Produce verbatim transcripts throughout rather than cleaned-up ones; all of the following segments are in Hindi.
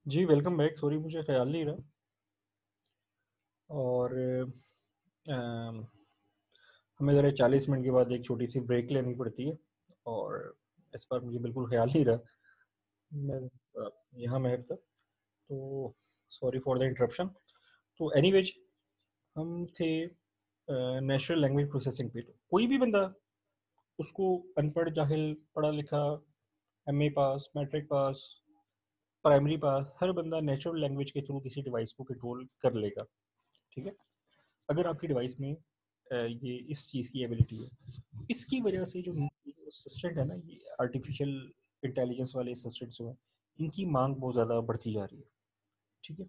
जी, वेलकम बैक। सॉरी मुझे ख़्याल नहीं रहा और अम, हमें ज़रा चालीस मिनट के बाद एक छोटी-सी ब्रेक लेनी पड़ती है और इस बार मुझे बिल्कुल ख़्याल नहीं रहा। मैं अ, यहाँ महफ़ था, तो सॉरी फॉर द इंटरप्शन। तो एनीवेज़ हम थे अ, नेचुरल लैंग्वेज प्रोसेसिंग पे। तो कोई भी बंदा उसको अनपढ़, जाहिल, पढ़ा-लिखा, एमए पास, मैट्रिक पास, प्राइमरी पास, हर बंदा नेचुरल लैंग्वेज के थ्रू किसी डिवाइस को कंट्रोल कर लेगा, ठीक है? अगर आपकी डिवाइस में अ, ये इस चीज़ की एबिलिटी है, इसकी वजह से जो असिस्टेंट है ना, ये आर्टिफिशियल इंटेलिजेंस वाले असिस्टेंट्स जो हैं, इनकी मांग बहुत ज़्यादा बढ़ती जा रही है, ठीक है?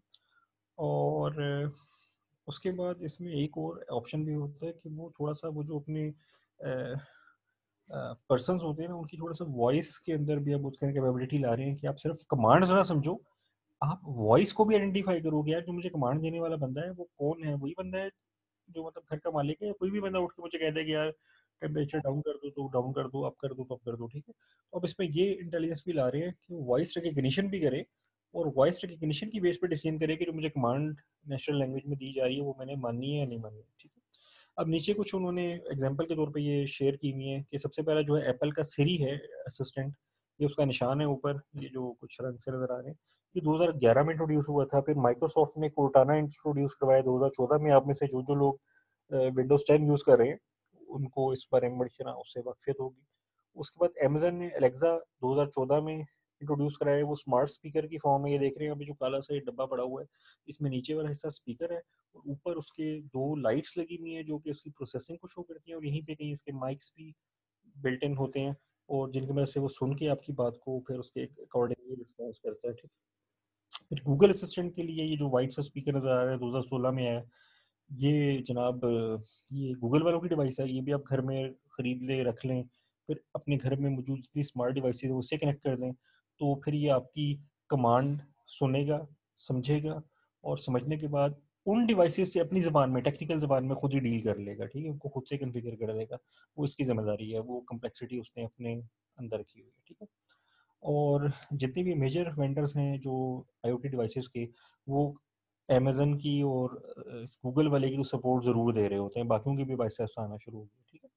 और अ, उसके बाद इसमें एक और ऑप्शन भी होता है कि वो थोड़ा-सा वो जो अपने अ अ, पर्सन्स होते हैं ना, उनकी थोड़ा-सा वॉइस के अंदर भी अब उसका कैपेबिलिटी ला रहे हैं कि आप सिर्फ कमांड्स ना समझो, आप वॉइस को भी आइडेंटिफाई करो कि यार जो मुझे कमांड देने वाला बंदा है, वो कौन है? वही बंदा है जो मतलब घर का मालिक है, या कोई भी बंदा उठ के मुझे कह दे कि यार टेम्परेचर डाउन कर दो तो डाउन कर दो, अप कर दो तो अप कर दो, ठीक है? तो अब इसमें ये इंटेलिजेंस भी ला रहे हैं कि वॉइस रिकग्निशन भी करे और वॉइस रिकग्निशन की बेस पे डिसीजन करे कि जो मुझे कमांड नेचुरल लैंग्वेज में दी जा रही है, वो मैंने माननी है या नहीं माननी है, ठीक है? अब नीचे कुछ उन्होंने एग्जांपल के तौर पे ये शेयर की हुई है कि सबसे पहला जो है एप्पल का सिरी है असिस्टेंट, ये उसका निशान है ऊपर, ये जो कुछ रंग से नज़र आ रहे हैं। ये दो हज़ार ग्यारह में इंट्रोड्यूस हुआ था, फिर माइक्रोसॉफ्ट ने कोर्टाना इंट्रोड्यूस करवाया दो हज़ार चौदह में। आप में से जो-जो लोग अ, विंडोज़ टेन यूज़ कर रहे हैं, उनको इस बारे में बड़ी तरह उससे वाक़फ़ियत होगी। उसके बाद अमेज़न ने एलेक्सा दो हज़ार चौदह में इंट्रोड्यूस कराया है, वो स्मार्ट स्पीकर की फ़ॉर्म में। ये देख रहे हैं अभी जो काला सा ये डब्बा पड़ा हुआ है, इसमें नीचे वाला हिस्सा स्पीकर है और ऊपर उसके दो लाइट्स लगी हुई हैं जो कि उसकी प्रोसेसिंग को शो करती हैं, और यहीं पे कहीं इसके माइक्स भी बिल्ट इन होते हैं और जिनकी मदद से वो सुन के आपकी बात को फिर उसके अकॉर्डिंगली रिस्पॉन्स करता है, ठीक है? फिर गूगल असिस्टेंट के लिए ये जो व्हाइट सा स्पीकर नज़र आ रहा है, दो हज़ार सोलह में आया। ये जनाब अ, ये गूगल वालों की डिवाइस है, ये भी आप घर में खरीद लें, रख लें, फिर अपने घर में मौजूद जितनी स्मार्ट डिवाइसेज़ हैं उससे कनेक्ट कर दें, तो फिर ये आपकी कमांड सुनेगा, समझेगा और समझने के बाद उन डिवाइसेज़ से अपनी ज़बान में, टेक्निकल ज़बान में खुद ही डील कर लेगा, ठीक है? उनको खुद से कॉन्फ़िगर कर देगा, वो इसकी ज़िम्मेदारी है, वो कॉम्प्लेक्सिटी उसने अपने अंदर रखी हुई है, ठीक है? और जितने भी मेजर वेंडर्स हैं जो आईओटी डिवाइसेस के, वो अमेज़न की और अ, इस गूगल वाले की तो सपोर्ट ज़रूर दे रहे होते हैं, बाकियों की भी डिवाइसेस आना शुरू हो गई, ठीक है?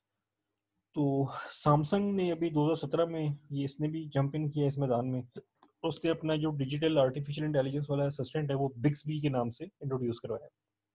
तो सैमसंग ने अभी दो हज़ार सत्रह में ये इसने भी जंप इन किया इस मैदान में। उसने अपना जो डिजिटल आर्टिफिशियल इंटेलिजेंस वाला असिस्टेंट है, वो बिक्सबी के नाम से इंट्रोड्यूस करवाया।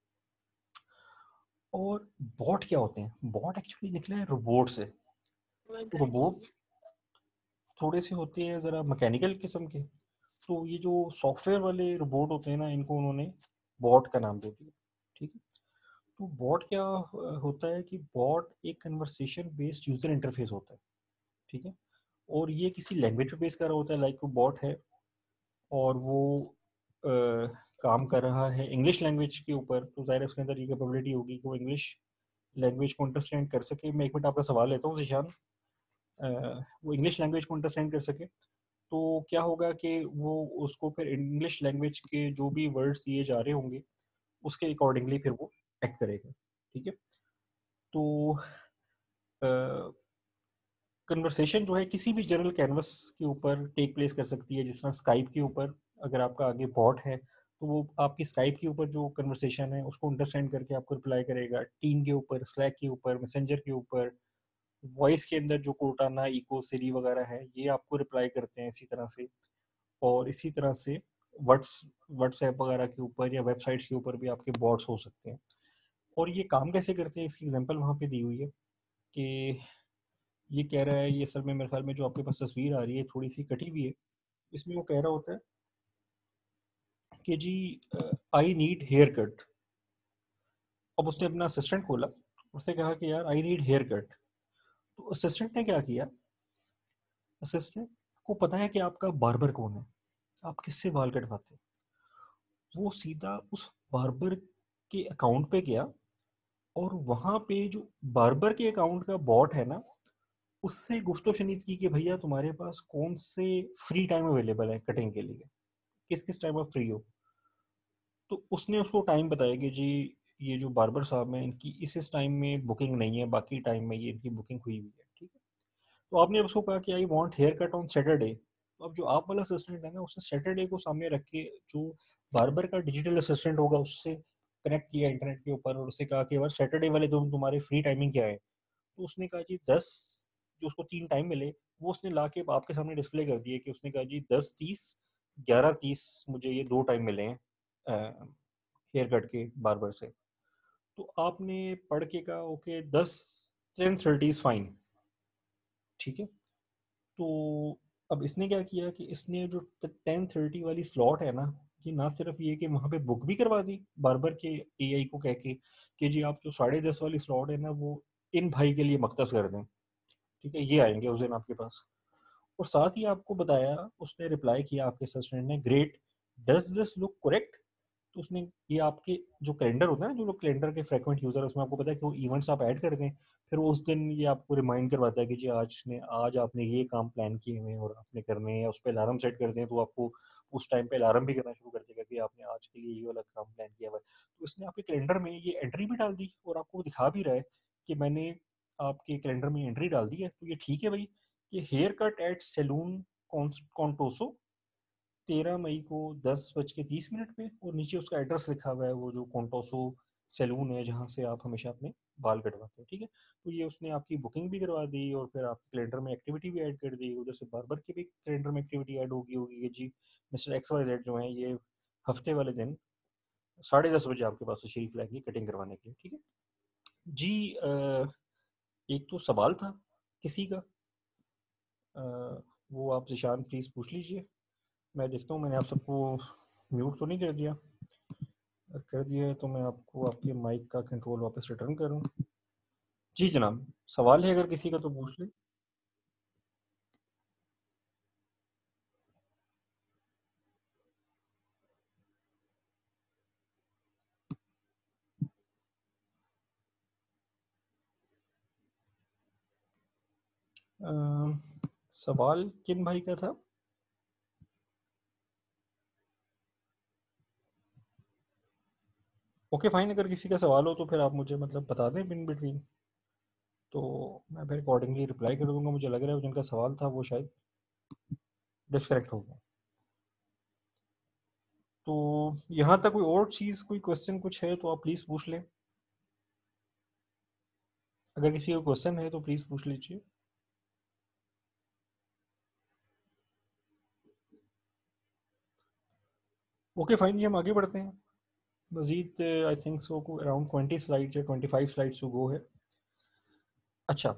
और बॉट क्या होते हैं? बॉट एक्चुअली निकला है रोबोट से। तो रोबोट थोड़े से होते हैं ज़रा मैकेनिकल किस्म के, तो ये जो सॉफ्टवेयर वाले रोबोट होते हैं ना, इनको उन्होंने बॉट का नाम दे दिया, ठीक है? तो बॉट क्या अ, होता है कि बॉट एक कन्वर्सेशन बेस्ड यूजर इंटरफेस होता है, ठीक है? और ये किसी लैंग्वेज पे बेस कर रहा होता है, लाइक वो बॉट है और वो अ, काम कर रहा है इंग्लिश लैंग्वेज के ऊपर, तो ज़ाहिर है उसके अंदर ये कैपेबिलिटी होगी कि वो इंग्लिश लैंग्वेज को अंडरस्टैंड कर सके। मैं एक मिनट आपका सवाल लेता हूँ ज़ीशान। अ, वो इंग्लिश लैंग्वेज को अंडरस्टैंड कर सके, तो क्या होगा कि वो उसको फिर इंग्लिश लैंग्वेज के जो भी वर्ड्स दिए जा रहे होंगे, उसके अकॉर्डिंगली फिर वो एक्ट करेगा, ठीक है? तो अ, कन्वर्सेशन जो है किसी भी जनरल कैनवस के ऊपर टेक प्लेस कर सकती है, जिस तरह स्काइप के ऊपर अगर आपका आगे बॉट है, तो वो आपकी स्काइप के ऊपर जो कन्वर्सेशन है उसको अंडरस्टैंड करके आपको रिप्लाई करेगा। टीम के ऊपर, स्लैक के ऊपर, मैसेंजर के ऊपर, वॉइस के अंदर जो कोर्टाना, इको, सिरी वगैरह है, ये आपको रिप्लाई करते हैं इसी तरह से। और इसी तरह से व्हाट्स व्हाट्सएप वगैरह के ऊपर या वेबसाइट्स के ऊपर भी आपके बॉट्स हो सकते हैं। और ये काम कैसे करते हैं, इसकी एग्जांपल वहाँ पे दी हुई है कि ये कह रहा है, ये असल में मेरे ख्याल में जो आपके पास तस्वीर आ रही है थोड़ी सी कटी हुई है, इसमें वो कह रहा होता है कि जी आई नीड हेयर कट। अब उसने अपना असिस्टेंट खोला, उसने कहा कि यार आई नीड हेयर कट। तो असिस्टेंट ने क्या किया, असिस्टेंट को पता है कि आपका बार्बर कौन है, आप किससे बाल कटवाते हैं। वो सीधा उस बार्बर के अकाउंट पे गया और वहां पे जो बार्बर के अकाउंट का बॉट है ना, उससे गुफ्तो शनीद की कि भैया तुम्हारे पास कौन से फ्री टाइम अवेलेबल है कटिंग के लिए, किस किस टाइम आप फ्री हो। तो उसने उसको टाइम बताया कि जी ये जो बार्बर साहब हैं, इनकी इस इस टाइम में बुकिंग नहीं है, बाकी टाइम में ये इनकी बुकिंग हुई हुई है, ठीक है? तो आपने उसको कहा कि I want hair cut on Saturday, तो अब जो आप वाला असिस्टेंट है ना, उसने सैटरडे को सामने रख के जो बार्बर का डिजिटल असिस्टेंट होगा उससे कनेक्ट किया इंटरनेट के ऊपर, और उससे कहा कि यार सैटरडे वाले दिन तुम्हारे फ्री टाइमिंग क्या है। तो उसने कहा जी दस, जो उसको तीन टाइम मिले वो उसने ला के आपके सामने डिस्प्ले कर दिए कि उसने कहा जी दस तीस, ग्यारह तीस, मुझे ये दो टाइम मिले हैं हेयर कट के बार्बर से। तो आपने पढ़ के कहा ओके दस, टेन थर्टी इज फाइन, ठीक है। तो अब इसने क्या किया कि इसने जो टेन थर्टी वाली स्लॉट है ना, ये ना सिर्फ ये कि वहाँ पे बुक भी करवा दी बार्बर के एआई को कह के कि जी आप जो साढ़े दस वाली स्लॉट है ना वो इन भाई के लिए मख्तस कर दें, ठीक है, ये आएंगे उस दिन आपके पास। और साथ ही आपको बताया, उसने रिप्लाई किया आपके असिस्टेंट ने, great, does this look correct. तो उसने ये आपके जो कैलेंडर होता है ना, जो लोग कैलेंडर के फ्रीक्वेंट यूजर, उसमें आपको पता है कि वो इवेंट्स आप ऐड कर दें, फिर उस दिन ये आपको रिमाइंड करवाता है कि जी आज ने आज आपने ये काम प्लान किए हुए हैं और आपने करने हैं, उस पर अलार्म सेट कर दें तो आपको उस टाइम पे अलार्म भी करना शुरू कर देगा कि आपने आज के लिए ये वाला काम प्लान किया हुआ है। तो इसने आपके कैलेंडर में ये एंट्री भी डाल दी और आपको दिखा भी रहा है कि मैंने आपके कैलेंडर में एंट्री डाल दी है। तो ये ठीक है भाई, कि hair cut at salon Contoso, तेरह मई को दस बज के तीस मिनट पे, और नीचे उसका एड्रेस लिखा हुआ है, वो जो कॉन्टोसो सैलून है जहाँ से आप हमेशा अपने बाल कटवाते हो, ठीक है। तो ये उसने आपकी बुकिंग भी करवा दी और फिर आपके कैलेंडर में एक्टिविटी भी ऐड कर दी। उधर से बार्बर की भी कैलेंडर में एक्टिविटी ऐड होगी होगी कि जी मिस्टर एक्स वाई जेड जो है ये हफ्ते वाले दिन साढ़े दस बजे आपके पास तशरीफ लाएंगे कटिंग करवाने के लिए, ठीक है जी। अ, एक तो सवाल था किसी का, अ, वो आप जिशान प्लीज़ पूछ लीजिए। मैं देखता हूँ मैंने आप सबको म्यूट तो नहीं कर दिया, अगर कर दिया है तो मैं आपको आपके माइक का कंट्रोल वापस रिटर्न करूँ। जी जनाब, सवाल है अगर किसी का तो पूछ ले। अ, सवाल किन भाई का था? ओके फाइन, अगर किसी का सवाल हो तो फिर आप मुझे मतलब बता दें इन बिटवीन, तो मैं फिर अकॉर्डिंगली रिप्लाई कर दूंगा। मुझे लग रहा है जिनका सवाल था वो शायद डिस्कनेक्ट हो गया। तो यहाँ तक कोई और चीज़, कोई क्वेश्चन कुछ है तो आप प्लीज़ पूछ लें। अगर किसी को क्वेश्चन है तो प्लीज़ पूछ लीजिए। ओके फाइन जी, हम आगे बढ़ते हैं। मजीद आई थिंक सो को अराउंड ट्वेंटी स्लाइड्स या twenty five slides to go है। अच्छा,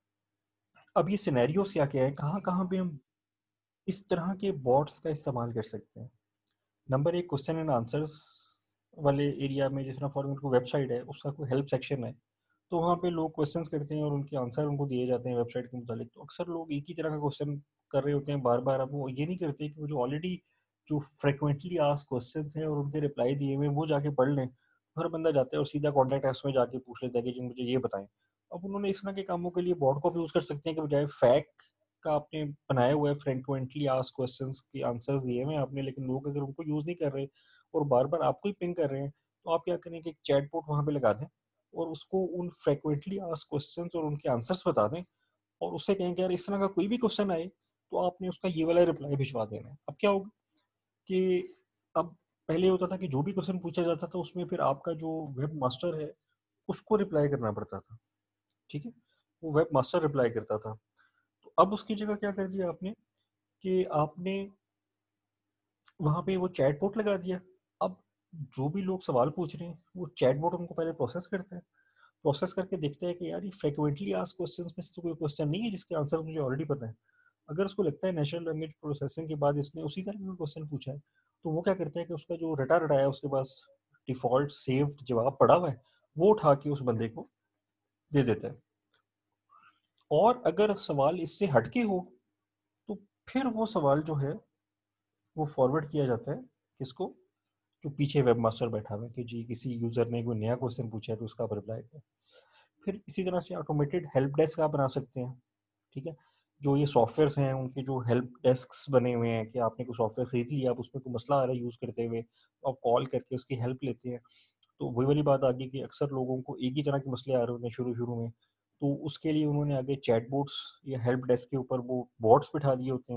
अब ये सिनेरियोस क्या क्या है, कहाँ कहाँ पे हम इस तरह के बॉट्स का इस्तेमाल कर सकते हैं। नंबर एक, क्वेश्चन एंड आंसर्स वाले एरिया में, जिस तरह फॉर एग्जाम्पल वेबसाइट है उसका कोई हेल्प सेक्शन है, तो वहाँ पे लोग क्वेश्चंस करते हैं और उनके आंसर उनको दिए जाते हैं वेबसाइट के मुतालिक। तो अक्सर लोग एक ही तरह का क्वेश्चन कर रहे होते हैं बार बार। अब वो ये नहीं करते कि वो जो ऑलरेडी जो फ्रिक्वेंटली आस्क्ड क्वेश्चंस हैं और उनके रिप्लाई दिए हुए वो जाके पढ़ लें। हर बंदा जाता है और सीधा कॉन्टैक्ट अस में जाके पूछ लेता है कि जी मुझे ये बताएं। अब उन्होंने इस तरह के कामों के लिए बॉट को भी यूज़ कर सकते हैं कि बजाय फैक्ट का आपने बनाया हुआ है फ्रिक्वेंटली आस्क्ड क्वेश्चंस के आंसर्स दिए हुए हैं आपने, लेकिन लोग अगर उनको यूज़ नहीं कर रहे और बार बार आपको ही पिंग कर रहे हैं, तो आप क्या करें कि एक चैट बोट वहाँ पे लगा दें और उसको उन फ्रिक्वेंटली आस्क्ड क्वेश्चंस और उनके आंसर्स बता दें, और उससे कहें कि यार इस तरह का कोई भी क्वेश्चन आए तो आपने उसका ये वाला रिप्लाई भिजवा देना है। अब क्या होगा कि अब पहले होता था कि जो भी क्वेश्चन पूछा जाता था उसमें फिर आपका जो वेब मास्टर है उसको रिप्लाई करना पड़ता था, ठीक है, वो वेब मास्टर रिप्लाई करता था। तो अब उसकी जगह क्या कर दिया आपने कि आपने वहाँ पे वो चैट बोट लगा दिया। अब जो भी लोग सवाल पूछ रहे हैं वो चैट बोट उनको पहले प्रोसेस करता है, प्रोसेस करके देखता है कि यार ये फ्रिक्वेंटली आस्क्ड क्वेश्चंस में से तो कोई क्वेश्चन नहीं है जिसके आंसर मुझे ऑलरेडी पता है। अगर उसको लगता है नेचुरल लैंग्वेज प्रोसेसिंग के बाद इसने उसी तरह का क्वेश्चन पूछा है, तो वो क्या करता है कि उसका जो रटा रटा है उसके पास डिफॉल्ट सेव्ड जवाब पड़ा हुआ है, वो उठा के उस बंदे को दे देता है। और अगर सवाल इससे हटके हो तो फिर वो सवाल जो है वो फॉरवर्ड किया जाता है किसको, जो पीछे वेब मास्टर बैठा हुआ है कि जी किसी यूजर ने कोई नया क्वेश्चन पूछा है तो उसका आप रिप्लाई करें। फिर इसी तरह से ऑटोमेटेड हेल्प डेस्क आप बना सकते हैं, ठीक है। जो ये सॉफ्टवेयर्स हैं उनके जो हेल्प डेस्क्स बने हुए हैं कि आपने कोई सॉफ्टवेयर खरीद लिया, आप उसमें कोई मसला आ रहा है यूज़ करते हुए, तो आप कॉल करके उसकी हेल्प लेते हैं। तो वही वाली बात आ गई कि अक्सर लोगों को एक ही तरह के मसले आ रहे होते हैं शुरू शुरू में, तो उसके लिए उन्होंने आगे चैट बोट्स या हेल्प डेस्क के ऊपर वो बॉट्स बिठा दिए होते हैं।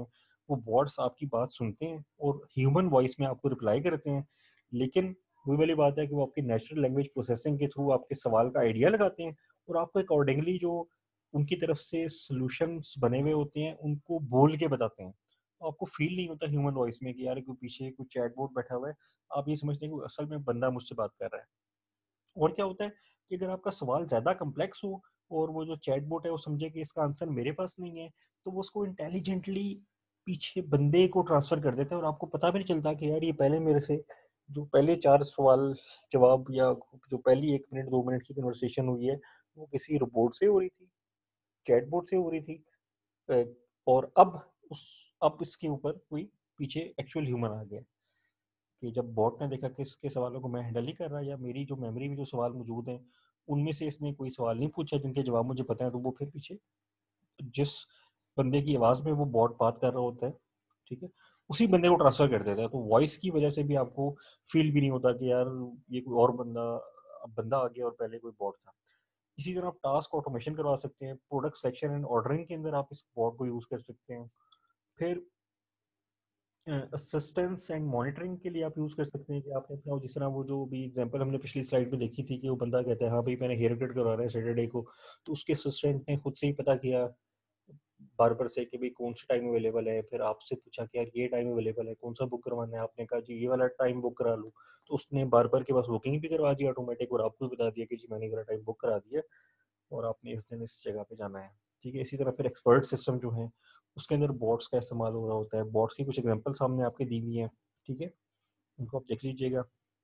वो बॉट्स आपकी बात सुनते हैं और ह्यूमन वॉइस में आपको रिप्लाई करते हैं, लेकिन वही वाली बात है कि वो आपकी नेचुरल लैंग्वेज प्रोसेसिंग के थ्रू आपके सवाल का आइडिया लगाते हैं और आपको अकॉर्डिंगली जो उनकी तरफ से सॉल्यूशंस बने हुए होते हैं उनको बोल के बताते हैं। तो आपको फील नहीं होता ह्यूमन वॉइस में कि यार कोई पीछे कोई चैटबॉट बैठा हुआ है, आप ये समझते हैं कि असल में बंदा मुझसे बात कर रहा है। और क्या होता है कि अगर आपका सवाल ज़्यादा कॉम्प्लेक्स हो और वो जो चैटबॉट है वो समझे कि इसका आंसर मेरे पास नहीं है, तो वो उसको इंटेलिजेंटली पीछे बंदे को ट्रांसफ़र कर देता है और आपको पता भी नहीं चलता कि यार ये पहले मेरे से जो पहले चार सवाल जवाब या जो पहली एक मिनट दो मिनट की कन्वर्सेशन हुई है, वो किसी रोबोट से हो रही थी, चैटबॉट से हो रही थी। अ, और अब उस अब इसके ऊपर कोई पीछे एक्चुअल ह्यूमन आ गया। कि जब बॉट ने देखा कि इसके सवालों को मैं हैंडल नहीं कर रहा या मेरी जो मेमोरी में जो सवाल मौजूद हैं, उनमें से इसने कोई सवाल नहीं पूछा जिनके जवाब मुझे पता है, तो वो फिर पीछे जिस बंदे की आवाज़ में वो बॉट बात कर रहा होता है, ठीक है? उसी बंदे को ट्रांसफ़र कर देता है। तो वॉइस की वज़ह से भी आपको फ़ील भी नहीं होता कि यार ये कोई और बंदा बंदा आ गया और पहले कोई बॉट था। इसी तरह आप टास्क ऑटोमेशन करवा सकते हैं, प्रोडक्ट सिलेक्शन एंड ऑर्डरिंग के अंदर आप इस बॉट को यूज़ कर सकते हैं। फिर असिस्टेंस एंड मॉनिटरिंग के लिए आप यूज़ कर सकते हैं कि आपने अपना जिस तरह वो जो भी एग्जांपल हमने पिछली स्लाइड में देखी थी कि वो बंदा कहता है हाँ भाई मैंने हेयर कट करवाना है सैटरडे को, तो उसके असिस्टेंट ने खुद से ही पता किया बार्बर से कि भाई कौन सा टाइम अवेलेबल है, फिर आपसे पूछा कि यार ये टाइम अवेलेबल है, कौन सा बुक करवाना है, आपने कहा जी ये वाला टाइम बुक करा लूँ, तो उसने बार्बर के पास बुकिंग भी करवा दी ऑटोमेटिक और आपको भी बता दिया कि जी मैंने ये वाला टाइम बुक करा दिया और आपने इस दिन इस जगह पे जाना है। ठीक है, इसी तरह फिर एक्सपर्ट सिस्टम जो है उसके अंदर बॉट्स का इस्तेमाल हो रहा होता है। बॉट्स की कुछ एग्जांपल सामने आपके दी हुई हैं, ठीक है, उनको आप देख लीजिएगा।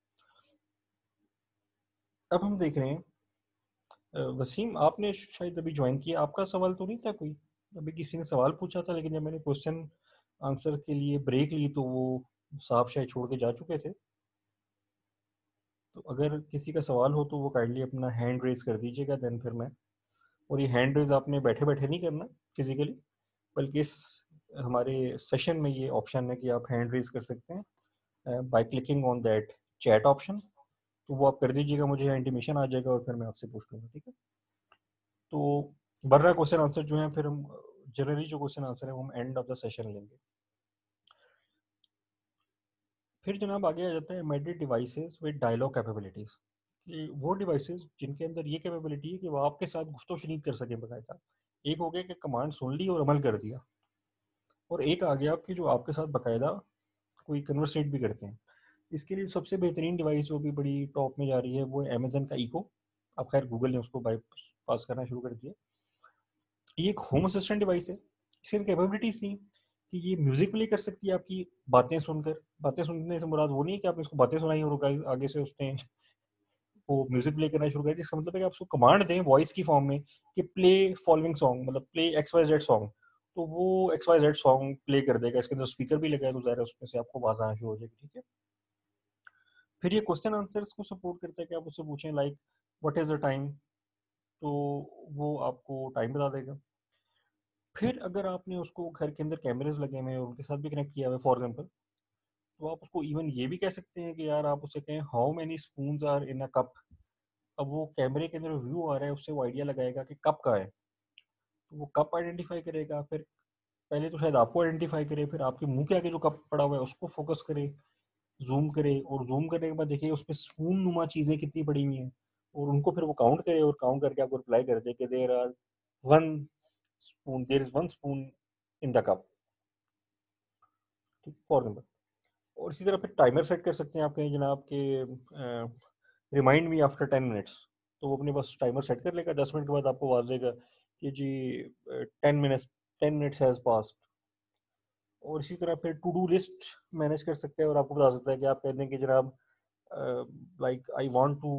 अब हम देख रहे हैं अ, वसीम आपने शायद अभी ज्वाइन किया, आपका सवाल तो नहीं था कोई? अभी किसी ने सवाल पूछा था लेकिन जब मैंने क्वेश्चन आंसर के लिए ब्रेक ली तो वो साहब शायद छोड़ के जा चुके थे। तो अगर किसी का सवाल हो तो वो काइंडली अपना हैंड रेज कर दीजिएगा, देन फिर मैं, और ये हैंड रेज आपने बैठे बैठे नहीं करना फिजिकली, बल्कि इस हमारे सेशन में ये ऑप्शन है कि आप हैंड रेज कर सकते हैं by clicking on that chat option. तो वो आप कर दीजिएगा, मुझे इंटीमेशन आ जाएगा और फिर मैं आपसे पूछ लूँगा, ठीक है? तो बर्रा क्वेश्चन आंसर जो है फिर हम जनरली जो क्वेश्चन आंसर है वो हम एंड ऑफ द सेशन लेंगे। फिर जनाब आगे आ जाता है embedded devices with dialogue capabilities, कि वो डिवाइसेस जिनके अंदर ये कैपेबिलिटी है कि वो आपके साथ गुफ्तगू शनीद कर सके बाकायदा। एक हो गया कि कमांड सुन ली और अमल कर दिया, और एक आ गया आपकी जो आपके साथ बाकायदा कोई कन्वर्सेट भी करते हैं। इसके लिए सबसे बेहतरीन डिवाइस जो भी बड़ी टॉप में जा रही है वो है अमेजन का इको। अब खैर गूगल ने उसको बाई पास करना शुरू कर दिया। ये एक होम असिस्टेंट डिवाइस है। इसकी कैपेबिलिटीज थी कि ये म्यूजिक प्ले कर सकती है आपकी बातें सुनकर। बातें सुनने से मुराद वो नहीं है कि आपने उसको बातें सुनाई और आगे से उसने वो म्यूजिक प्ले करना शुरू कर दिया। इसका मतलब है कि आप उसको कमांड दें वॉइस की फॉर्म में कि प्ले फॉलोइंग सॉन्ग, मतलब play X Y Z song, तो वो X Y Z song play कर देगा। इसके अंदर स्पीकर भी लगा है तो ज़ाहिर है उसमें से आपको आवाज़ आना शुरू हो जाएगी, ठीक है। फिर ये क्वेश्चन आंसर्स को सपोर्ट करता है कि आप उससे पूछें like what is the time, तो वो आपको टाइम बता देगा। फिर अगर आपने उसको घर के अंदर कैमरेज लगे हुए हैं और उनके साथ भी कनेक्ट किया हुआ है फॉर एग्जाम्पल, तो आप उसको इवन ये भी कह सकते हैं कि यार आप उससे कहें how many spoons are in a cup. अब वो कैमरे के अंदर व्यू आ रहा है, उससे वो आइडिया लगाएगा कि कप का है, तो वो कप आइडेंटिफाई करेगा। फिर पहले तो शायद आपको आइडेंटिफाई करे, फिर आपके मुंह के आगे जो कप पड़ा हुआ है उसको फोकस करे, जूम करे, और जूम करने के बाद देखिए उसमें स्पून नुमा चीजें कितनी पड़ी हुई हैं, और उनको फिर वो काउंट करे और काउंट करके आपको रिप्लाई कर दे कि there are one spoon, there is one spoon in the cup, ठीक, फॉर एग्जाम्पल। और इसी तरह फिर टाइमर सेट कर सकते हैं आप कहीं जनाब के remind me after ten minutes, तो वो अपने पास टाइमर सेट कर लेगा, दस मिनट के बाद आपको आवाज देगा कि जी ten minutes, ten minutes has passed. और इसी तरह फिर टू डू लिस्ट मैनेज कर सकते हैं और आपको बता सकता है कि आप कह दें कि जनाब like I want to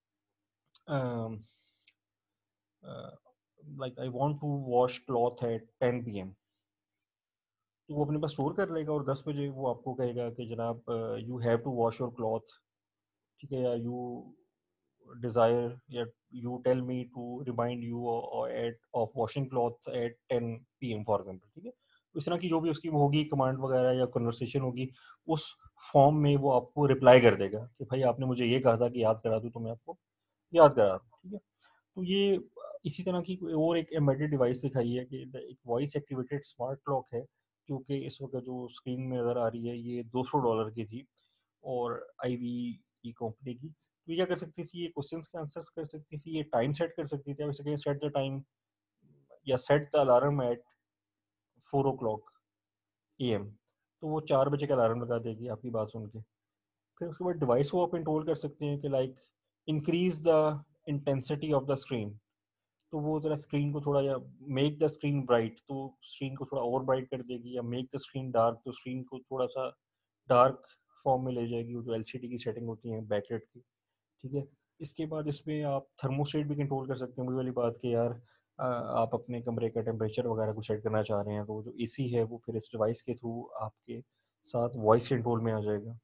like I want to wash cloth at ten P M, तो वो अपने पास स्टोर कर लेगा और दस बजे वो आपको कहेगा कि जनाब you have to wash your cloth, ठीक है, या यू डिजायर या you tell me to remind you at of washing cloth at ten P M for example, ठीक है। तो इस तरह की जो भी उसकी वो होगी कमांड वगैरह या कन्वर्सेशन होगी, उस फॉर्म में वो आपको रिप्लाई कर देगा कि भाई आपने मुझे ये कहा था कि याद करा दूँ, तो मैं आपको याद करा दूँ, ठीक है। तो ये इसी तरह की कोई और एक एम्बेडेड डिवाइस दिखाई है कि एक वॉइस एक्टिवेटेड स्मार्ट क्लॉक है जो कि इस वक्त जो स्क्रीन में नज़र आ रही है ये दो सौ डॉलर की थी और आई वी ई कंपनी की। तो ये क्या कर सकती थी, ये क्वेश्चंस के आंसर्स कर सकती थी, ये टाइम सेट कर सकती थी, वैसे सेट द टाइम या set the alarm at four o'clock A M, तो वो चार बजे का अलार्म लगा देगी आपकी बात सुन के। फिर उसके बाद डिवाइस को आप कंट्रोल कर सकते हैं कि like increase the intensity of the screen, तो वो जरा स्क्रीन को थोड़ा, या मेक द स्क्रीन ब्राइट, तो स्क्रीन को थोड़ा और ब्राइट कर देगी, या मेक द स्क्रीन डार्क, तो स्क्रीन को थोड़ा सा डार्क फॉर्म में ले जाएगी, वो जो एलसीडी की सेटिंग होती है बैकलाइट की। ठीक है, इसके बाद इसमें आप थर्मोस्टेट भी कंट्रोल कर सकते हैं, वही वाली बात कि यार आ, आप अपने कमरे का टेम्परेचर वगैरह को सेट करना चाह रहे हैं, तो जो एसी है वो फिर इस डिवाइस के थ्रू आपके साथ वॉइस कंट्रोल में आ जाएगा।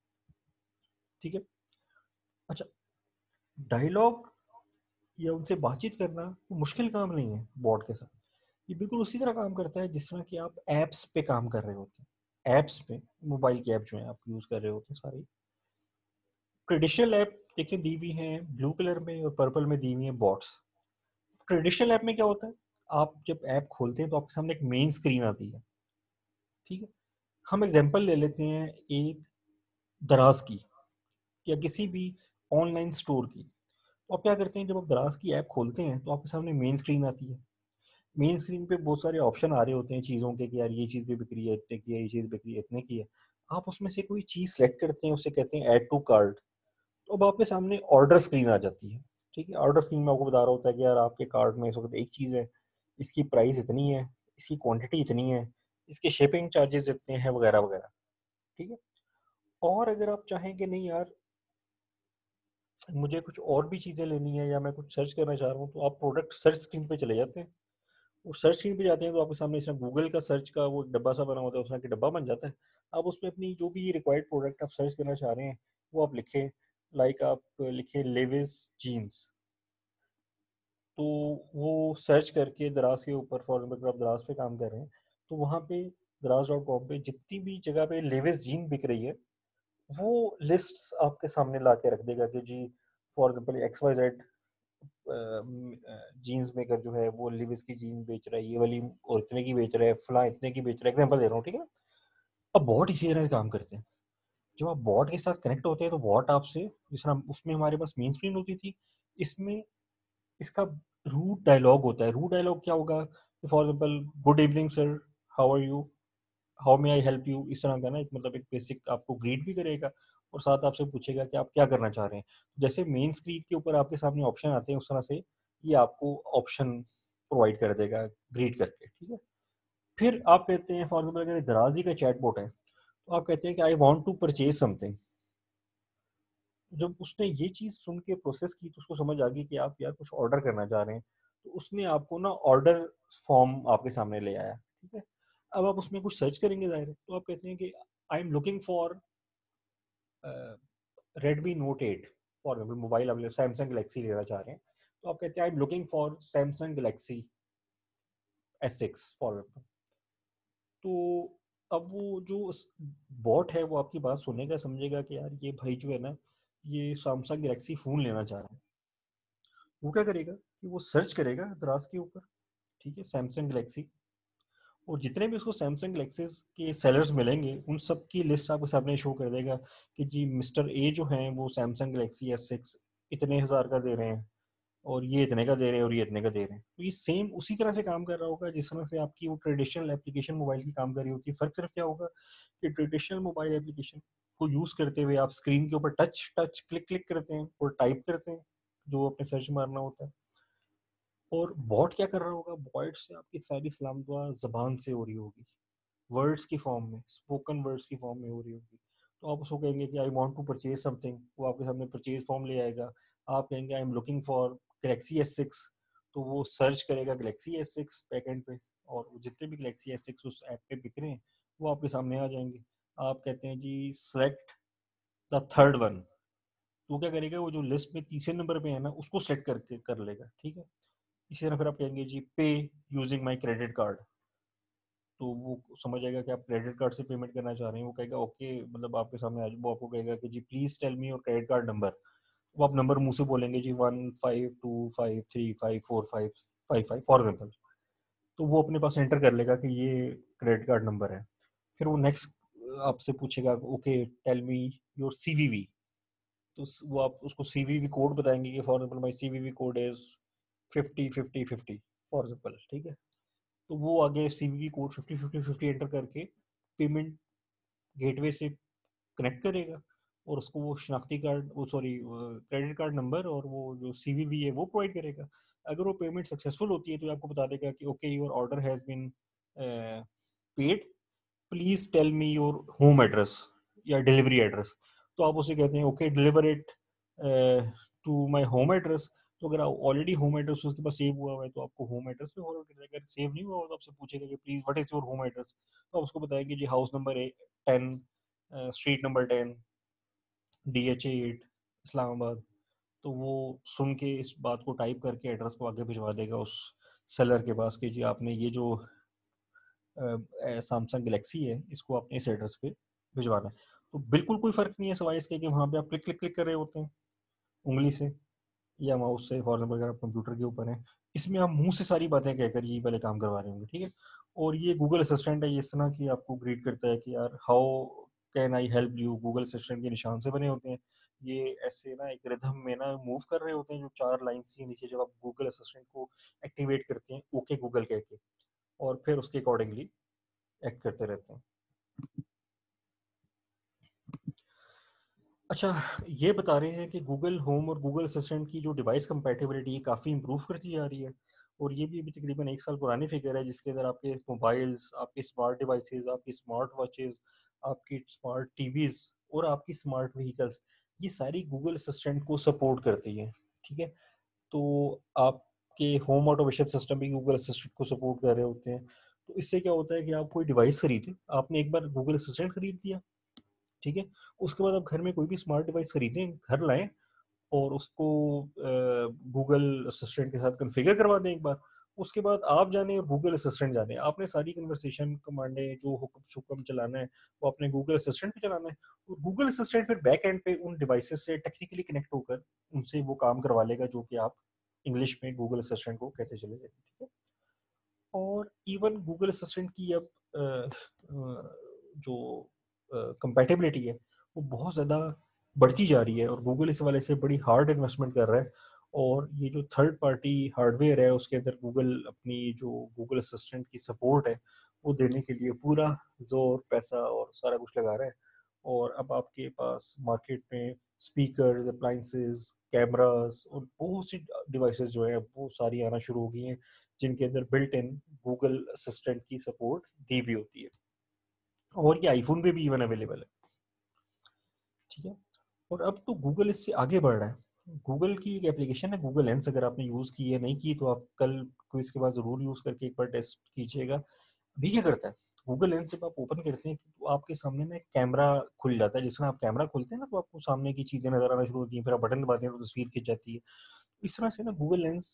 ठीक है, अच्छा, डायलॉग या उनसे बातचीत करना वो मुश्किल काम नहीं है बॉट के साथ। ये बिल्कुल उसी तरह काम करता है जिस तरह कि आप ऐप्स पे काम कर रहे होते हैं। ऐप्स पे, मोबाइल की ऐप जो है आप यूज कर रहे होते हैं सारी, ट्रेडिशनल ऐप देखिए दी हुई हैं ब्लू कलर में और पर्पल में दी हुई हैं बॉट्स। ट्रेडिशनल ऐप में क्या होता है, आप जब ऐप खोलते हैं तो आपके सामने एक मेन स्क्रीन आती है। ठीक है, हम एग्जांपल ले लेते हैं एक दराज की या किसी भी ऑनलाइन स्टोर की। तो आप क्या करते हैं, जब आप दराज की ऐप खोलते हैं तो आपके सामने मेन स्क्रीन आती है। मेन स्क्रीन पे बहुत सारे ऑप्शन आ रहे होते हैं चीज़ों के कि यार ये चीज़ भी बिक रही है इतने की है, ये चीज़ बिक रही है इतने की है। आप उसमें से कोई चीज़ सेलेक्ट करते हैं, उसे कहते हैं ऐड टू कार्ट। तो अब आपके सामने ऑर्डर स्क्रीन आ जाती है। ठीक है, ऑर्डर स्क्रीन में आपको बता रहा होता है कि यार आपके कार्ट में इस वक्त एक चीज़ है, इसकी प्राइस इतनी है, इसकी क्वांटिटी इतनी है, इसके शिपिंग चार्जेस इतने हैं, वगैरह वगैरह। ठीक है, और अगर आप चाहें कि नहीं यार मुझे कुछ और भी चीज़ें लेनी है या मैं कुछ सर्च करना चाह रहा हूँ, तो आप प्रोडक्ट सर्च स्क्रीन पे चले जाते हैं। वो सर्च स्क्रीन पे जाते हैं तो आपके सामने इस गूगल का सर्च का वो डब्बा सा बना होता है, उस तरह का डब्बा बन जाता है। आप उसमें अपनी जो भी रिक्वायर्ड प्रोडक्ट आप सर्च करना चाह रहे हैं वो आप लिखें। लाइक आप लिखे लेविस जीन्स, तो वो सर्च करके दराज के ऊपर, फॉर एग्जाम्पल आप दराज पे काम कर रहे हैं तो वहाँ पे दराज डॉट कॉम पे जितनी भी जगह पे लेविस जीन बिक रही है वो लिस्ट आपके सामने ला के रख देगा कि जी for example X Y Z jeans maker जो है वो लिविस की जीन बेच रहा है, ये वाली और इतने की बेच रहा है, फला इतने की बेच रहा है, एग्जाम्पल दे रहा हूँ। ठीक है, अब बॉट इसी तरह से काम करते हैं। जब आप बॉट के साथ कनेक्ट होते हैं तो बॉट आपसे, जिस तरह उसमें हमारे पास मेन स्क्रीन होती थी, इसमें इसका रूट डायलॉग होता है। रूट डायलॉग क्या होगा, for example good evening sir, how are you, how may I help you, इस तरह का ना एक, मतलब एक बेसिक आपको ग्रीट भी करेगा और साथ आपसे पूछेगा कि आप क्या करना चाह रहे हैं। जैसे मेन स्क्रीन के ऊपर आपके सामने ऑप्शन आते हैं उस तरह से ये आपको ऑप्शन प्रोवाइड कर देगा ग्रीट करके। ठीक है, फिर आप कहते हैं फॉर एग्जाम्पल अगर दराजी का चैटबॉट है तो आप कहते हैं कि I want to purchase something. जब उसने ये चीज़ सुन के प्रोसेस की तो उसको समझ आ गई कि आप यार कुछ ऑर्डर करना चाह रहे हैं, तो उसने आपको ना ऑर्डर फॉर्म आपके सामने ले आया। ठीक है, अब आप उसमें कुछ सर्च करेंगे जाहिर है, तो आप कहते हैं कि I am looking for Redmi Note eight, for example mobile आप सैमसंग गलेक्सी लेना चाह रहे हैं, तो आप कहते हैं I am looking for Samsung Galaxy S six for example. तो अब वो जो बॉट है वो आपकी बात सुनेगा, समझेगा कि यार ये भाई जो है ना ये सैमसंग गलेक्सी फ़ोन लेना चाह रहा है। वो क्या करेगा कि वो सर्च करेगा दराज के ऊपर, ठीक है, सैमसंग गलेक्सी, और जितने भी उसको सैमसंग गलेक्सीज के सेलर्स मिलेंगे उन सब की लिस्ट आपके सामने शो कर देगा कि जी मिस्टर ए जो हैं वो सैमसंग गलेक्सी एस सिक्स इतने हज़ार का दे रहे हैं, और ये इतने का दे रहे हैं, और ये इतने का दे रहे हैं। तो ये सेम उसी तरह से काम कर रहा होगा जिस तरह से आपकी वो ट्रेडिशनल एप्लीकेशन मोबाइल की काम कर रही होती है। फ़र्क सिर्फ क्या होगा कि ट्रेडिशनल मोबाइल एप्लीकेशन को यूज़ करते हुए आप स्क्रीन के ऊपर टच टच क्लिक क्लिक करते हैं और टाइप करते हैं जो अपने सर्च मारना होता है, और बॉट क्या कर रहा होगा, बॉट से आपकी सारी सलाम दुआ जबान से हो रही होगी, वर्ड्स की फॉर्म में, स्पोकन वर्ड्स की फॉर्म में हो रही होगी। तो आप उसको कहेंगे कि I want to purchase something, वो आपके सामने परचेज फॉर्म ले आएगा। आप कहेंगे I am looking for Galaxy S six, तो वो सर्च करेगा गलेक्सी एस सिक्स बैकएंड पे, और वो जितने भी गलेक्सी एस सिक्स उस ऐप पे बिक रहे हैं वो आपके सामने आ जाएंगे। आप कहते हैं जी सेलेक्ट द थर्ड वन, तो क्या करेगा, वो जो लिस्ट में तीसरे नंबर पे है ना उसको सेलेक्ट करके कर लेगा। ठीक है, इसी तरह फिर आप कहेंगे जी पे यूजिंग माई क्रेडिट कार्ड, तो वो समझ आएगा कि आप क्रेडिट कार्ड से पेमेंट करना चाह रहे हैं। वो कहेगा ओके, मतलब आपके सामने आज वो आपको कहेगा कि जी please tell me your credit card number. वो आप नंबर मुंह से बोलेंगे जी one five two five three five four five five five for example, तो वो अपने पास एंटर कर लेगा कि ये क्रेडिट कार्ड नंबर है। फिर वो नेक्स्ट आपसे पूछेगा okay tell me your CVV, तो वो आप उसको सीवीवी कोड बताएंगे कि for example my CVV code is fifty fifty fifty for example, ठीक है। तो वो आगे CVV code fifty fifty fifty enter करके पेमेंट गेटवे से कनेक्ट करेगा और उसको वो शनाख्ती कार्ड, वो सॉरी क्रेडिट कार्ड नंबर और वो जो सीवीवी है वो प्रोवाइड करेगा। अगर वो पेमेंट सक्सेसफुल होती है तो आपको बता देगा कि okay your order has been paid, please tell me your home address या डिलीवरी एड्रेस। तो आप उसे कहते हैं okay deliver it to my home address. तो अगर ऑलरेडी होम एड्रेस उसके पास सेव हुआ हुआ है तो आपको होम एड्रेस पे फॉरवर्ड करेगा। अगर सेव नहीं हुआ हो तो आपसे पूछेगा कि please what is your home address, तो आप उसको बताएंगे जी हाउस नंबर है ten, street number ten, D H eight, Islamabad. तो वो सुन के इस बात को टाइप करके एड्रेस को आगे भिजवा देगा उस सेलर के पास कि जी आपने ये जो सैमसंग गैलेक्सी है इसको आपने इस एड्रेस पे भिजवाना है। तो बिल्कुल कोई फर्क नहीं है सिवाय इसके कि वहाँ पे आप क्लिक क्लिक क्लिक कर रहे होते हैं उंगली से या माउस से, फॉर एग्जाम्पल अगर आप कंप्यूटर के ऊपर हैं। इसमें आप मुंह से सारी बातें कहकर ये वाले काम करवा रहे होंगे, ठीक है। और ये गूगल असिस्टेंट है, ये इस तरह की आपको ग्रीट करता है कि यार how can I help you. Google Assistant के निशान से बने होते हैं ये, ऐसे ना एक रिदम में ना मूव कर रहे होते हैं जो चार लाइन से नीचे जब आप गूगल असिस्टेंट को एक्टिवेट करते हैं ओके गूगल कह के, और फिर उसके अकॉर्डिंगली एक्ट करते रहते हैं। अच्छा, ये बता रहे हैं कि गूगल होम और गूगल असिस्टेंट की जो डिवाइस कंपैटिबिलिटी है काफ़ी इंप्रूव करती जा रही है। और ये भी अभी तकरीबन एक साल पुरानी फिगर है जिसके अंदर आपके मोबाइल्स, आपके स्मार्ट डिवाइसेस, आपकी स्मार्ट वॉचेस, आपकी स्मार्ट टीवीज और आपकी स्मार्ट व्हीकल्स, ये सारी गूगल असिस्टेंट को सपोर्ट करती है, ठीक है। तो आपके होम ऑटोमेशन सिस्टम भी गूगल असिस्टेंट को सपोर्ट कर रहे होते हैं। तो इससे क्या होता है कि आप कोई डिवाइस खरीदें, आपने एक बार गूगल असिस्टेंट खरीद दिया, ठीक है। उसके बाद आप घर में कोई भी स्मार्ट डिवाइस खरीदें, घर लाएं और उसको गूगल असिस्टेंट के साथ कॉन्फ़िगर करवा दें एक बार। उसके बाद आप जाने और गूगल असिस्टेंट जाने, आपने सारी कन्वर्सेशन कमांडें जो हुक्म शुक्म चलाना है वो आपने गूगल असिस्टेंट पे चलाना है। और गूगल असिस्टेंट फिर बैक एंड पे उन डिवाइसेस से टेक्निकली कनेक्ट होकर उनसे वो काम करवा लेगा जो कि आप इंग्लिश में गूगल असिस्टेंट को कहते चले जाएंगे, ठीक है। और इवन गूगल असिस्टेंट की अब अ, अ, जो कंपैटिबिलिटी है वो बहुत ज़्यादा बढ़ती जा रही है और गूगल इस वाले से बड़ी हार्ड इन्वेस्टमेंट कर रहा है। और ये जो थर्ड पार्टी हार्डवेयर है उसके अंदर गूगल अपनी जो गूगल असिस्टेंट की सपोर्ट है वो देने के लिए पूरा जोर पैसा और सारा कुछ लगा रहा है। और अब आपके पास मार्केट में स्पीकर्स, अप्लाइंसेस, कैमरास और बहुत सी डिवाइसेस जो है वो सारी आना शुरू हो गई हैं जिनके अंदर बिल्ट इन गूगल असिस्टेंट की सपोर्ट दी हुई होती है। और ये आईफोन पे भी इवन अवेलेबल है, ठीक है। और अब तो गूगल इससे आगे बढ़ रहा है। गूगल की एक एप्लीकेशन है गूगल लेंस, अगर आपने यूज़ की है, नहीं की तो आप कल क्विज के बाद ज़रूर यूज़ करके एक बार टेस्ट कीजिएगा। अभी क्या करता है गूगल लेंस, जब आप ओपन करते हैं तो आपके सामने ना एक कैमरा खुल जाता है। जिस तरह आप कैमरा खोलते हैं ना तो आपको सामने की चीज़ें नज़र आना शुरू होती हैं, फिर आप बटन दबाते हैं तो तस्वीर खिंच जाती है। इस तरह से ना गूगल लेंस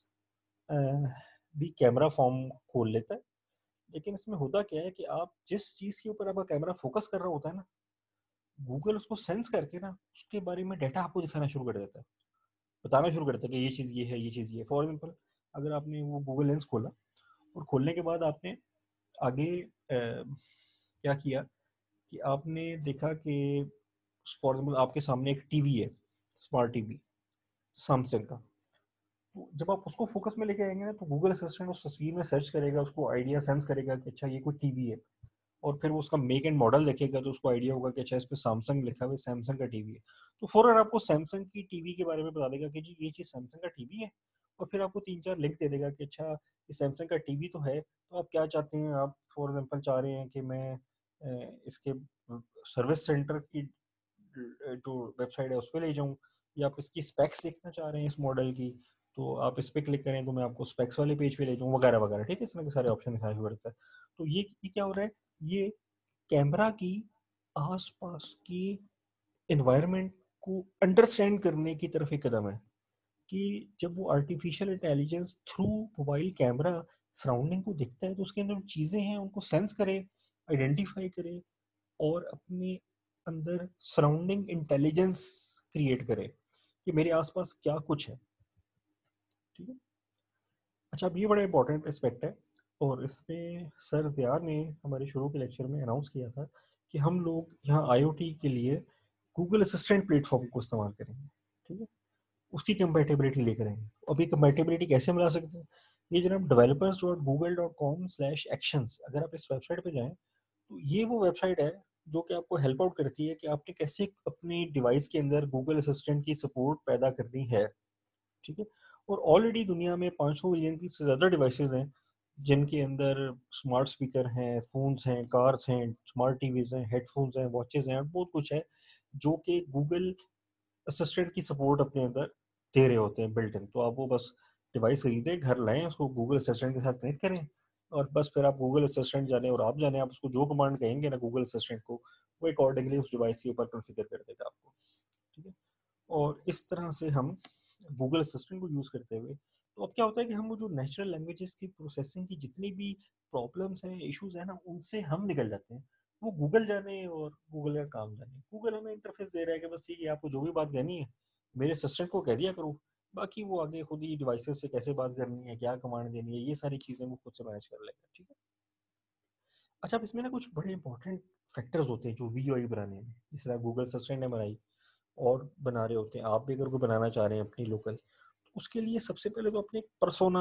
भी कैमरा फॉर्म खोल लेता है। लेकिन इसमें होता क्या है कि आप जिस चीज़ के ऊपर आपका कैमरा फोकस कर रहा होता है ना, गूगल उसको सेंस करके ना उसके बारे में डाटा आपको दिखाना शुरू कर देता है, बताना शुरू कर देता है कि ये चीज़ ये है, ये चीज़ ये है। फॉर एग्जाम्पल अगर आपने वो गूगल लेंस खोला और खोलने के बाद आपने आगे अ, क्या किया कि आपने देखा कि फॉर एग्जाम्पल आपके सामने एक टीवी है, स्मार्ट टीवी सैमसंग का। तो जब आप उसको फोकस में लेके आएंगे ना तो गूगल असिस्टेंट उस तस्वीर में सर्च करेगा, उसको आइडिया सेंस करेगा कि अच्छा ये कोई टीवी है। और फिर वो उसका मेक एंड मॉडल देखेगा तो उसको आइडिया होगा कि अच्छा इस पे सैमसंग लिखा हुआ है, सैमसंग का टीवी है। तो फौरन आपको सैमसंग की टीवी के बारे में बता देगा कि जी ये चीज़ सैमसंग का टीवी है। और फिर आपको तीन चार लिंक दे देगा कि अच्छा ये सैमसंग का टीवी तो है, तो आप क्या चाहते हैं, आप फॉर एग्जाम्पल चाह रहे हैं कि मैं अ, इसके सर्विस सेंटर की जो वेबसाइट है उस पर ले जाऊँ, या आप इसकी स्पेक्स देखना चाह रहे हैं इस मॉडल की, तो आप इस पर क्लिक करें तो मैं आपको स्पेक्स वाले पेज पे ले जाऊँ वगैरह वगैरह, ठीक है। इस तरह के सारे ऑप्शन दिखाई पड़ता है। तो ये ये क्या हो रहा है, ये कैमरा की आसपास की एनवायरनमेंट को अंडरस्टैंड करने की तरफ एक कदम है कि जब वो artificial intelligence through mobile camera surrounding को देखता है तो उसके अंदर चीज़ें हैं उनको सेंस करे, आइडेंटिफाई करे और अपने अंदर सराउंडिंग इंटेलिजेंस क्रिएट करे कि मेरे आसपास क्या कुछ है, ठीक है। अच्छा, अब ये बड़ा इंपॉर्टेंट एस्पेक्ट है और इसमें सर ज़िया ने हमारे शुरू के लेक्चर में अनाउंस किया था कि हम लोग यहाँ आईओटी के लिए गूगल असिस्टेंट प्लेटफॉर्म को इस्तेमाल करेंगे, ठीक है, उसकी कंपैटिबिलिटी लेकर आएंगे। अभी कंपैटिबिलिटी कैसे मिला सकते हैं? ये जनाब developers dot Google dot com slash actions, अगर आप इस वेबसाइट पे जाएं तो ये वो वेबसाइट है जो कि आपको हेल्प आउट करती है कि आपने कैसे अपनी डिवाइस के अंदर गूगल असिस्टेंट की सपोर्ट पैदा करनी है, ठीक है। और ऑलरेडी दुनिया में पाँच सौ मिलियन की से ज़्यादा डिवाइसेस हैं जिनके अंदर स्मार्ट स्पीकर हैं, फोन्स हैं, कार्स हैं, स्मार्ट टीवीज हैं, हेडफोन्स हैं, वॉचेस हैं, बहुत कुछ है जो कि गूगल असिस्टेंट की सपोर्ट अपने अंदर दे रहे होते हैं बिल्ट इन। तो आप वो बस डिवाइस खरीदें, घर लाएं, उसको गूगल असिस्टेंट के साथ कनेक्ट करें और बस फिर आप गूगल असिस्टेंट जाने और आप जाने, आप उसको जो कमांड कहेंगे ना गूगल असिस्टेंट को, वो अकॉर्डिंगली उस डिवाइस के ऊपर कॉन्फ़िगर कर देगा आपको, ठीक है। और इस तरह से हम गूगल असिस्टेंट को यूज़ करते हुए, तो अब क्या होता है कि हम वो जो नेचुरल लैंग्वेजेस की प्रोसेसिंग की जितनी भी प्रॉब्लम्स हैं, इश्यूज हैं ना, उनसे हम निकल जाते हैं। वो गूगल जाने और गूगल का काम जाने, गूगल हमें इंटरफेस दे रहा है कि बस ठीक है, आपको जो भी बात कहनी है मेरे असिस्टेंट को कह दिया करो, बाकी वो आगे खुद ही डिवाइसेस से कैसे बात करनी है, क्या कमांड देनी है, ये सारी चीज़ें वो खुद से मैनेज कर लेगा, ठीक है। अच्छा, अब इसमें ना कुछ बड़े इंपॉर्टेंट फैक्टर्स होते हैं जो वीयूआई बनाने में, जिस तरह गूगल असिस्टेंट ने बनाई और बना रहे होते हैं, आप भी अगर कोई बनाना चाह रहे हैं अपनी लोकल, तो उसके लिए सबसे पहले तो अपने पर्सोना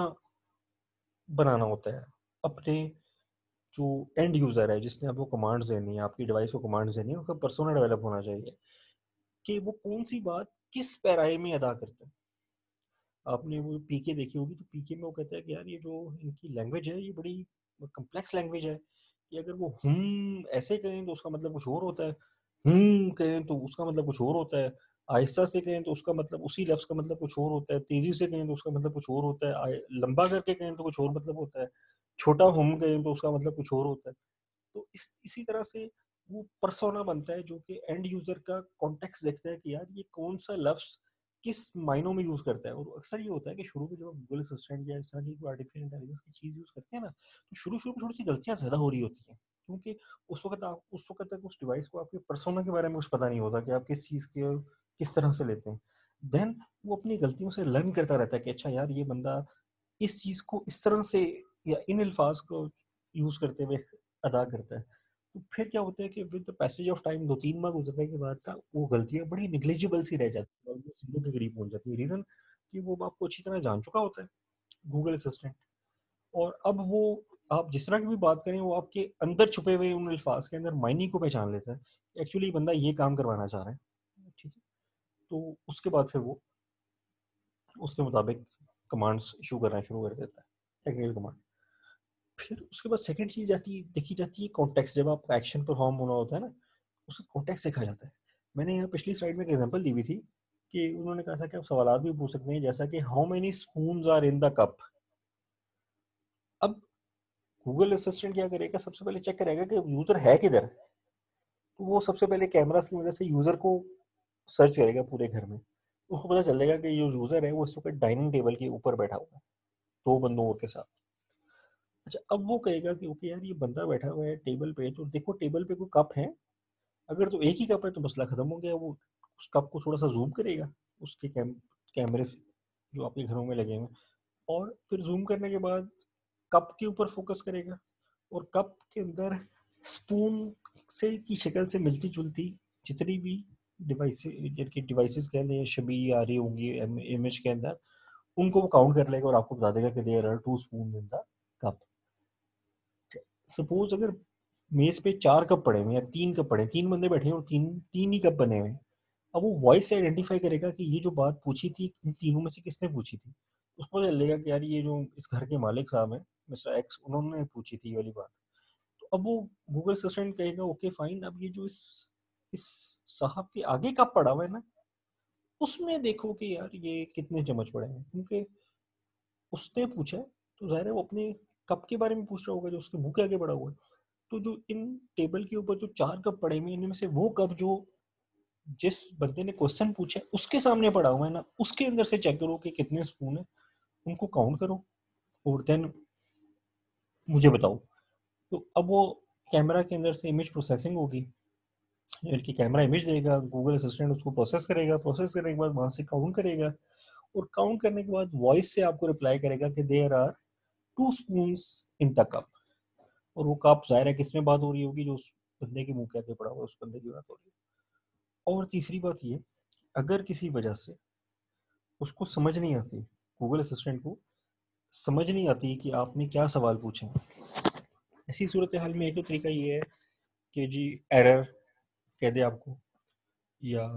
बनाना होता है। अपने जो एंड यूजर है जिसने आपको कमांड्स देनी है, आपकी डिवाइस को कमांड्स देनी है, उसका पर्सोना डेवलप होना चाहिए कि वो कौन सी बात किस पैराए में अदा करता है। आपने वो पीके देखी होगी, तो पीके में वो कहता है कि यार ये जो इनकी लैंग्वेज है ये बड़ी कम्प्लेक्स लैंग्वेज है, कि अगर वो हम ऐसे कहें तो उसका मतलब कुछ और होता है, हम कहें तो उसका मतलब कुछ और होता है, आहिस्ता से कहें तो उसका मतलब उसी लफ्ज का मतलब कुछ और होता है, तेजी से कहें तो उसका मतलब कुछ और होता है, आय- लंबा करके कहें तो कुछ और मतलब होता है, छोटा हम कहें तो उसका मतलब कुछ और होता है। तो इस इसी तरह से वो पर्सोना बनता है जो कि एंड यूजर का कॉन्टेक्स्ट देखता है कि यार ये कौन सा लफ्ज किस मायनों में यूज करता है। और अक्सर ये होता है कि शुरू में जब आप गूगल असिस्टेंट या इस तरह की कोई आर्टिफिशियल इंटेलिजेंस की चीज यूज करते हैं ना, तो शुरू शुरू में थोड़ी सी गलतियां ज्यादा हो रही होती हैं, क्योंकि उस वक्त आप उस वक्त तक उस डिवाइस को आपके पर्सोना के बारे में कुछ पता नहीं होता कि आप किस चीज के किस तरह से लेते हैं। देन वो अपनी गलतियों से लर्न करता रहता है कि अच्छा यार ये बंदा इस चीज को इस तरह से या इन अल्फाज को यूज करते हुए अदा करता है। तो फिर क्या होता है कि with the passage of time, दो तीन माह गुजरने के बाद का वो गलतियां बड़ी निग्लिजिबल सी रह जाती है और वो जीरो के करीब पहुंच जाती है। रीजन कि वो आपको अच्छी तरह जान चुका होता है गूगल असिस्टेंट। और अब वो आप जिस तरह की भी बात करें वो आपके अंदर छुपे हुए उन अल्फाज के अंदर मायने को पहचान लेता है, एक्चुअली बंदा ये काम करवाना चाह रहा है, ठीक है। तो उसके बाद फिर वो उसके मुताबिक कमांड्स इशू करना शुरू कर देता है, टेक्निकल कमांड। फिर उसके बाद सेकंड चीज आती है, देखी जाती है कॉन्टेक्स्ट। जब आपको एक्शन परफॉर्म होना होता है ना, उसका कॉन्टेक्स्ट देखा जाता है। मैंने यहाँ पिछली स्लाइड में एक एग्जांपल दी हुई थी कि उन्होंने कहा था कि आप सवाल भी पूछ सकते हैं, जैसा कि how many spoons are in the cup. अब गूगल असिस्टेंट क्या करेगा, सबसे पहले चेक करेगा कि यूजर है किधर। तो वो सबसे पहले कैमरास की मदद से यूजर को सर्च करेगा पूरे घर में, उसको पता चलेगा कि ये यूजर है वो इस वक्त डाइनिंग टेबल के ऊपर बैठा हुआ है दो बंदों और के साथ। अच्छा, अब वो कहेगा कि ओके यार ये बंदा बैठा हुआ है टेबल पे, तो देखो टेबल पे कोई कप है, अगर तो एक ही कप है तो मसला खत्म हो गया। वो उस कप को थोड़ा सा जूम करेगा उसके कैम कैमरे से जो आपके घरों में लगे हुए हैं, और फिर जूम करने के बाद कप के ऊपर फोकस करेगा और कप के अंदर स्पून से की शक्ल से मिलती जुलती जितनी भी डिवाइस जिनकी डिवाइसेस के अंदर शबी आ रही होंगी इमेज के अंदर, उनको वो काउंट कर लेगा और आपको बता देगा कि there are two spoon in the cup. Suppose अगर मेज पे चार कप पड़े हुए हैं या तीन कप पड़े हैं, तीन बंदे बैठे हैं और तीन तीन ही कप बने हुए हैं, अब वो वॉइस से आइडेंटिफाई करेगा कि ये जो बात पूछी थी इन तीनों में से किसने पूछी थी। उसको पता चलेगा कि यार ये जो इस घर के मालिक साहब हैं मिस्टर एक्स, उन्होंने पूछी थी ये वाली बात। तो अब वो गूगल असिस्टेंट कहेगा ओके फाइन, अब ये जो इस इस साहब के आगे कप पड़ा हुआ है ना, उसमें देखो कि यार ये कितने चम्मच पड़े हैं, क्योंकि उसने पूछा है तो जाहिर है वो अपने कप के बारे में पूछ रहा होगा जो उसके मुंह के आगे पड़ा हुआ है। तो जो इन टेबल के ऊपर जो चार कप पड़े हुए हैं, इनमें से वो कप जो जिस बंदे ने क्वेश्चन पूछा है उसके सामने पड़ा हुआ है ना, उसके अंदर से चेक करो कि कितने स्पून है, उनको काउंट करो और देन मुझे बताओ। तो अब वो कैमरा के अंदर से इमेज प्रोसेसिंग होगी, यानी कैमरा इमेज देगा, गूगल असिस्टेंट उसको प्रोसेस करेगा, प्रोसेस करने के बाद वहां से काउंट करेगा और काउंट करने के बाद वॉइस से आपको रिप्लाई करेगा कि there are two spoons in the cup. और वो कप ज़ाहिर है किसमें बात हो रही होगी, जो उस बंदे के मुंह के आगे पड़ा हुआ है उस बंदे की बात हो रही है। और तीसरी बात ये, अगर किसी वजह से उसको समझ नहीं आती, गूगल असिस्टेंट को समझ नहीं आती कि आपने क्या सवाल पूछे, ऐसी सूरत हाल में एक तो तरीका ये है कि जी एरर कह दे आपको, या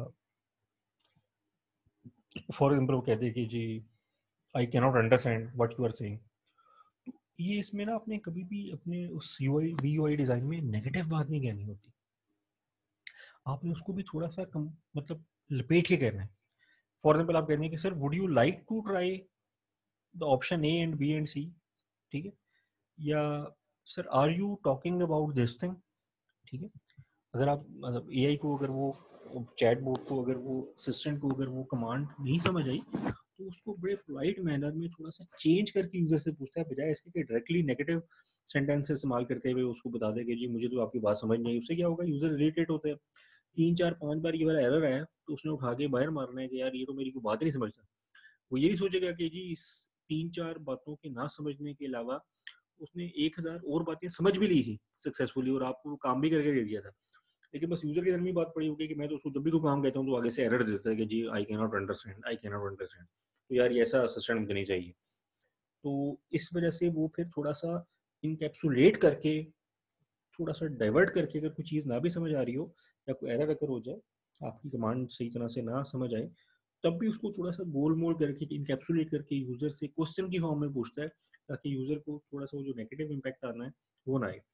फॉर एग्जाम्पल वो कह दे कि जी I can not understand what you are saying. ये इसमें ना आपने कभी भी अपने उस यूआई वीयूआई डिज़ाइन में नेगेटिव बात नहीं कहनी होती, आपने उसको भी थोड़ा सा कम मतलब लपेट के कहना है। फॉर एग्जाम्पल आप कहते हैं कि sir would you like to try the option A and B and C, ठीक है, या sir are you talking about this thing, ठीक है। अगर आप मतलब एआई को अगर वो चैट बोर्ड को अगर वो असिस्टेंट को अगर वो कमांड नहीं समझ आई, तो उसको बड़े पोलाइट मैनर में थोड़ा सा चेंज करके यूजर से पूछता है, बजाय इसके कि डायरेक्टली नेगेटिव सेंटेंस इस्तेमाल करते हुए उसको बता दे कि जी मुझे तो आपकी बात समझ नहीं आई। उससे क्या होगा, यूजर इरिटेट होते हैं। तीन चार पांच बार ये वाला एरर आया तो उसने उठा के बाहर मारना है कि यार ये तो मेरी कोई बात नहीं समझता। वो यही सोचेगा कि जी इस तीन चार बातों के ना समझने के अलावा उसने एक हजार और बातें समझ भी ली थी सक्सेसफुली, और आपको काम भी करके दे दिया था। लेकिन बस यूजर के अंदर में बात पड़ी होगी कि मैं तो उसको जब भी कोई काम कहता हूँ तो आगे से एरर देता है कि जी I can not understand, I can not understand. तो यार ये ऐसा असिस्टेंट मुझे नहीं चाहिए। तो इस वजह से वो फिर थोड़ा सा इनकैप्सुलेट करके, थोड़ा सा डाइवर्ट करके, अगर कोई चीज़ ना भी समझ आ रही हो या कोई एरर अगर हो जाए, आपकी कमांड सही तरह से ना समझ आए, तब भी उसको थोड़ा सा गोल मोल करके इनकैप्सुलेट करके यूजर से क्वेश्चन की फॉर्म में पूछता है, ताकि यूजर को थोड़ा सा वो जो नेगेटिव इम्पैक्ट आना है वो ना आए।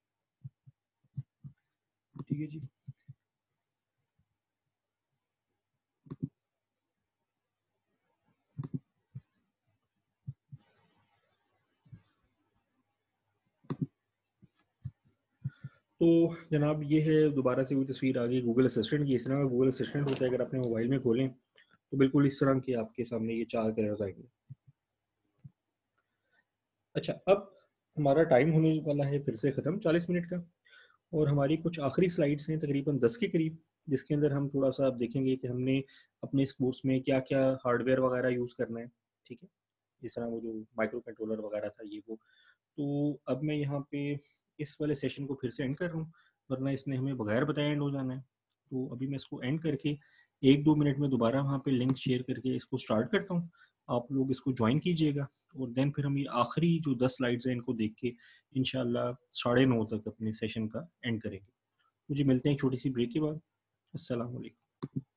ठीक है जी। तो जनाब ये है दोबारा से वही तस्वीर आ गई गूगल असिस्टेंट की। इस तरह का गूगल असिस्टेंट होता है, अगर अपने मोबाइल में खोलें तो बिल्कुल इस तरह के आपके सामने ये चार कलर्स आएंगे। अच्छा, अब हमारा टाइम होने वाला है फिर से ख़त्म, चालीस मिनट का। और हमारी कुछ आखिरी स्लाइड्स हैं तकरीबन दस के करीब, जिसके अंदर हम थोड़ा सा अब देखेंगे कि हमने अपने इस कोर्स में क्या क्या हार्डवेयर वगैरह यूज़ करना है। ठीक है, जिस तरह वो जो माइक्रो कंट्रोलर वगैरह था ये वो। तो अब मैं यहाँ पे इस वाले सेशन को फिर से एंड कर रहा हूँ, वरना इसने हमें बगैर बताए एंड हो जाना है। तो अभी मैं इसको एंड करके एक दो मिनट में दोबारा वहाँ पे लिंक शेयर करके इसको स्टार्ट करता हूँ। आप लोग इसको ज्वाइन कीजिएगा, और देन फिर हम ये आखिरी जो दस स्लाइड्स हैं इनको देख के इंशाल्लाह साढ़े नौ तक अपने सेशन का एंड करेंगे। तो जी मिलते हैं एक छोटी सी ब्रेक के बाद। अस्सलाम वालेकुम।